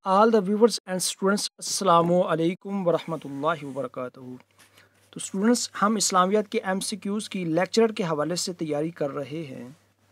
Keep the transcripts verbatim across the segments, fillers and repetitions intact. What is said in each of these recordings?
All the viewers and students السلام علیکم ورحمۃ اللہ وبرکاتہ۔ تو اسٹوڈنٹس، ہم اسلامیات کے ایم سی کیوز کی لیکچرر کے حوالے سے تیاری کر رہے ہیں۔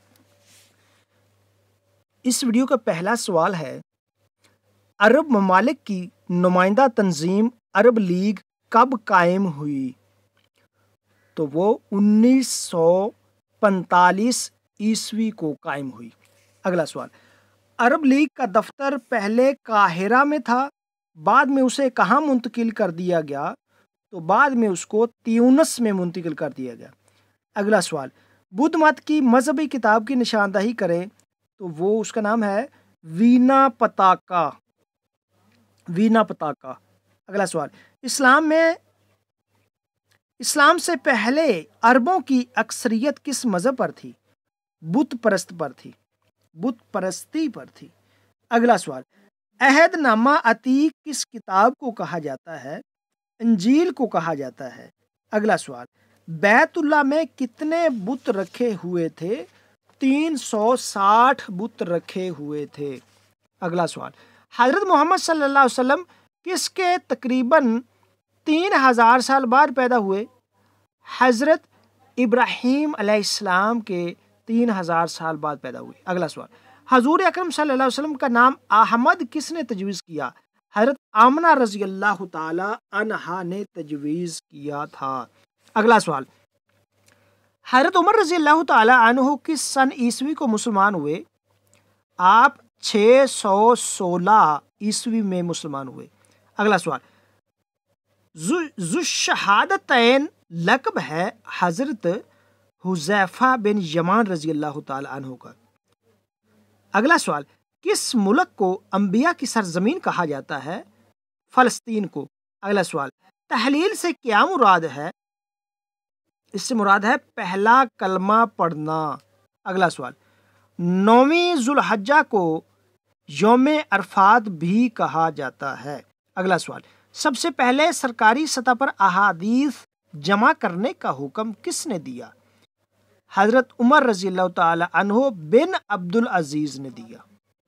اس ویڈیو کا پہلا سوال ہے، عرب ممالک کی نمائندہ تنظیم عرب لیگ کب قائم ہوئی؟ تو وہ انیس سو پینتالیس عیسوی کو قائم ہوئی۔ اگلا سوال، عرب لیگ کا دفتر پہلے قاہرہ میں تھا، بعد میں اسے کہاں منتقل کر دیا گیا؟ تو بعد میں اس کو تیونس میں منتقل کر دیا گیا۔ اگلا سوال، بدھ مت کی مذہبی کتاب کی نشاندہی کریں، تو وہ اس کا نام ہے وینا پتاکا وینا پتاکا۔ اگلا سوال، اسلام میں اسلام سے پہلے عربوں کی اکثریت کس مذہب پر تھی؟ بت پرست پر تھی بت پرستی پر تھی۔ اگلا سوال، عہد نامہ عتیق کس کتاب کو کہا جاتا ہے؟ انجیل کو کہا جاتا ہے۔ اگلا سوال، بیت اللہ میں کتنے بت رکھے ہوئے تھے؟ تین سو ساٹھ بت رکھے ہوئے تھے۔ اگلا سوال، حضرت محمد صلی اللہ علیہ وسلم کس کے تقریباً تین ہزار سال بعد پیدا ہوئے؟ حضرت ابراہیم علیہ السلام کے تین ہزار سال بعد پیدا ہوئے۔ اگلا سوال، حضور اکرم صلی اللہ علیہ وسلم کا نام احمد کس نے تجویز کیا؟ حضرت آمنہ رضی اللہ تعالی عنہا نے تجویز کیا تھا۔ اگلا سوال، حضرت عمر رضی اللہ تعالی عنہ کس سن عیسوی کو مسلمان ہوئے؟ آپ چھ سو سولہ عیسوی میں مسلمان ہوئے۔ اگلا سوال، ذو الشہادتین لقب ہے حضرت حذیفہ بن یمان رضی اللہ تعالی عنہ کا۔ اگلا سوال، کس ملک کو انبیاء کی سرزمین کہا جاتا ہے؟ فلسطین کو۔ اگلا سوال، تحلیل سے کیا مراد ہے؟ اس سے مراد ہے پہلا کلمہ پڑھنا۔ اگلا سوال، نویں ذوالحجہ کو یوم عرفات بھی کہا جاتا ہے۔ اگلا سوال، سب سے پہلے سرکاری سطح پر احادیث جمع کرنے کا حکم کس نے دیا؟ حضرت عمر رضی اللہ تعالی عنہ بن عبد العزیز نے دیا۔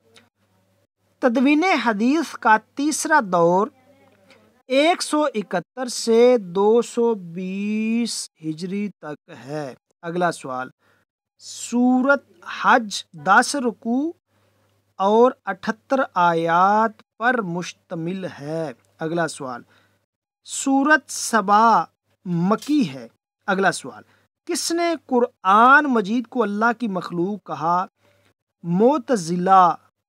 تدوین حدیث کا تیسرا دور ایک سو اکہتر سے دو سو بیس ہجری تک ہے۔ اگلا سوال، سورت حج دس رکوع اور اٹھتر آیات پر مشتمل ہے۔ اگلا سوال، سورت سبا مکی ہے۔ اگلا سوال، کس نے قرآن مجید کو اللہ کی مخلوق کہا؟ معتزلہ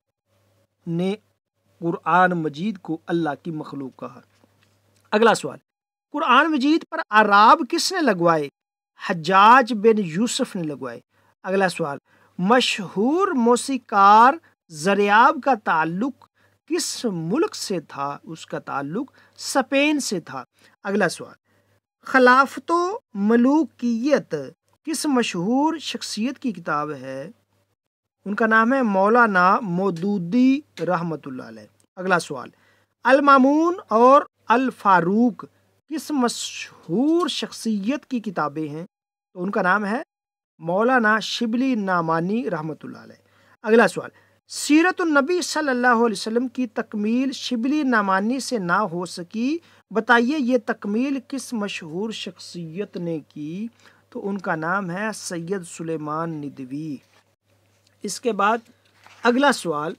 نے قرآن مجید کو اللہ کی مخلوق کہا۔ اگلا سوال، قرآن مجید پر اعراب کس نے لگوائے؟ حجاج بن یوسف نے لگوائے۔ اگلا سوال، مشہور موسیقار زریاب کا تعلق کس ملک سے تھا؟ اس کا تعلق اسپین سے تھا۔ اگلا سوال، خلافت و ملوکیت کس مشہور شخصیت کی کتاب ہے؟ ان کا نام ہے مولانا مودودی رحمۃ اللہ علیہ۔ اگلا سوال، المامون اور الفاروق کس مشہور شخصیت کی کتابیں ہیں؟ تو ان کا نام ہے مولانا شبلی نعمانی رحمۃ اللہ علیہ۔ اگلا سوال، سیرت النبی صلی اللہ علیہ وسلم کی تکمیل شبلی نعمانی سے نہ ہو سکی، بتائیے یہ تکمیل کس مشہور شخصیت نے کی؟ تو ان کا نام ہے سید سلیمان ندوی۔ اس کے بعد اگلا سوال،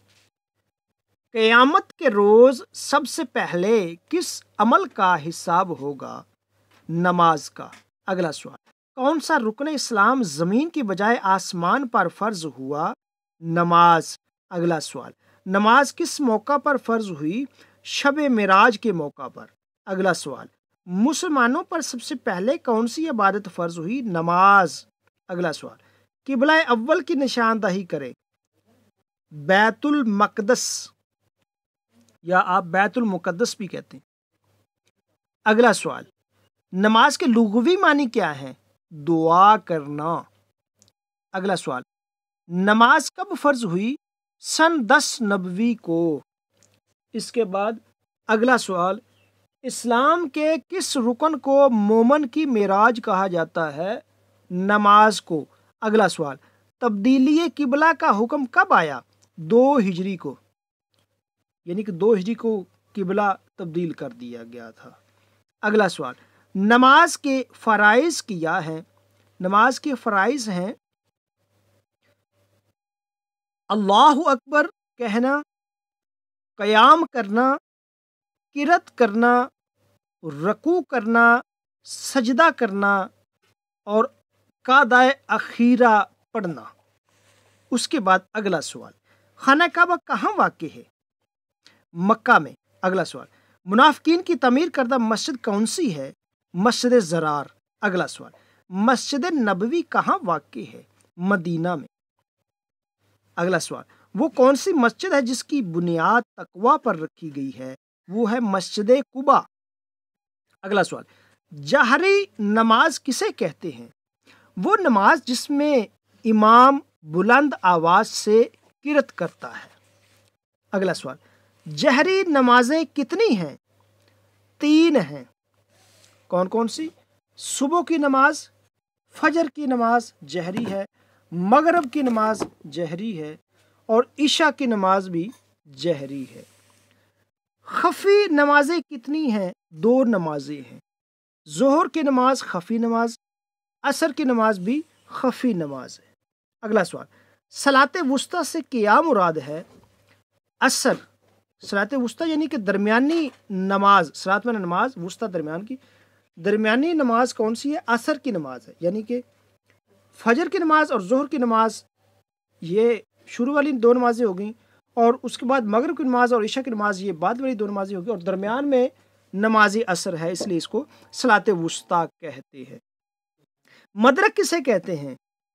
قیامت کے روز سب سے پہلے کس عمل کا حساب ہوگا؟ نماز کا۔ اگلا سوال، کون سا رکن اسلام زمین کی بجائے آسمان پر فرض ہوا؟ نماز۔ اگلا سوال، نماز کس موقع پر فرض ہوئی؟ شب معراج کے موقع پر۔ اگلا سوال، مسلمانوں پر سب سے پہلے کون سی عبادت فرض ہوئی؟ نماز۔ اگلا سوال، قبلہ اول کی نشاندہی کریں۔ بیت المقدس، یا آپ بیت المقدس بھی کہتے ہیں۔ اگلا سوال، نماز کے لغوی معنی کیا ہیں؟ دعا کرنا۔ اگلا سوال، نماز کب فرض ہوئی؟ سن دس نبوی کو۔ اس کے بعد اگلا سوال، اسلام کے کس رکن کو مومن کی معراج کہا جاتا ہے؟ نماز کو۔ اگلا سوال، تبدیلی قبلہ کا حکم کب آیا؟ دو ہجری کو۔ यानी कि दो हिजरी को किबला तब्दील कर दिया गया था। अगला सवाल, नमाज के फ़राइज़ क्या हैं? नमाज के फ़राइज़ हैं अल्लाहु अकबर कहना, क़याम करना, किरत करना, रकू करना, सजदा करना और कादाए अखीरा पढ़ना। उसके बाद अगला सवाल, खाना काबा कहाँ वाक़ है? मक्का में। अगला सवाल, मुनाफिकीन की तमीर करदा मस्जिद कौन सी है? मस्जिद ज़रार। अगला सवाल, मस्जिद नबवी कहाँ वाक़ है? मदीना में। अगला सवाल, वो कौन सी मस्जिद है जिसकी बुनियाद तकवा पर रखी गई है? वो है मस्जिद कुबा। अगला सवाल, जहरी नमाज किसे कहते हैं? वो नमाज जिसमें इमाम बुलंद आवाज से किरत करता है। अगला सवाल, जहरी नमाजें कितनी हैं? तीन हैं। कौन कौन सी? सुबह की नमाज, फजर की नमाज जहरी है, मगरब की नमाज जहरी है और इशा की नमाज भी जहरी है। खफी नमाजें कितनी हैं? दो नमाजें हैं। जोहर की नमाज खफी नमाज, असर की नमाज भी खफी नमाज है। अगला सवाल, सलाते वुस्ता से क्या मुराद है? असर। सलाते वुस्ता यानी कि दरमियानी नमाज, सलात में नमाज वुस्ता दरमियान की, दरमियानी नमाज कौन सी है? असर की नमाज है। यानी कि फजर की नमाज और जोहर की नमाज ये शुरू वाली दो नमाजें हो गई और उसके बाद मगरिब की नमाज और इशा की नमाज ये बाद वाली दो नमाजें होगी और दरमियान में नमाजी असर है, इसलिए इसको सलाते वुस्ता कहते हैं। मदरक किसे कहते हैं?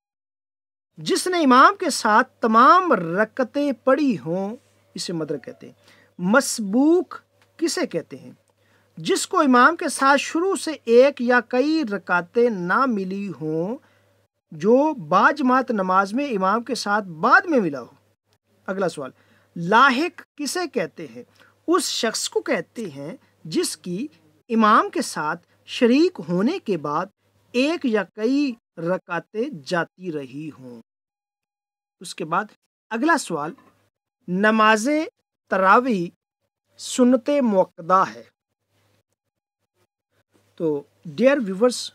जिसने इमाम के साथ तमाम रकतें पढ़ी हों, इसे मदरक कहते हैं। मसबूक किसे कहते हैं? जिसको इमाम के साथ शुरू से एक या कई रकातें ना मिली हों, जो बाजमात नमाज में इमाम के साथ बाद में मिला हो। अगला सवाल, लाहिक किसे कहते हैं? उस शख्स को कहते हैं जिसकी इमाम के साथ शरीक होने के बाद एक या कई रकातें जाती रही हों। उसके बाद अगला सवाल, नमाज़े तरावी सुन्नते मुअक्कदा है। तो डियर व्यूवर्स,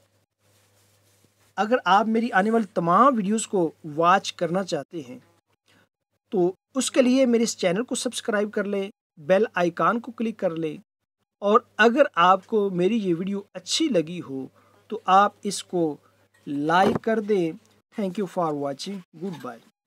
अगर आप मेरी आने वाली तमाम वीडियोस को वॉच करना चाहते हैं तो उसके लिए मेरे इस चैनल को सब्सक्राइब कर लें, बेल आइकन को क्लिक कर लें और अगर आपको मेरी ये वीडियो अच्छी लगी हो तो आप इसको लाइक कर दें। Thank you for watching. Good bye.